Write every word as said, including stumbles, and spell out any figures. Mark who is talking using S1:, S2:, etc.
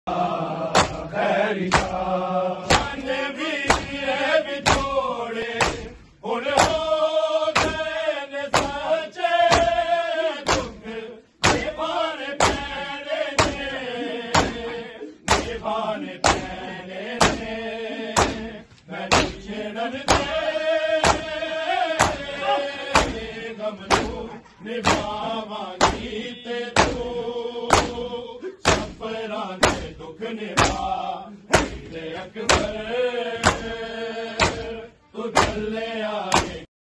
S1: निभावांगी ते तू सफरा ने दुख निभा अकबर तू चले आ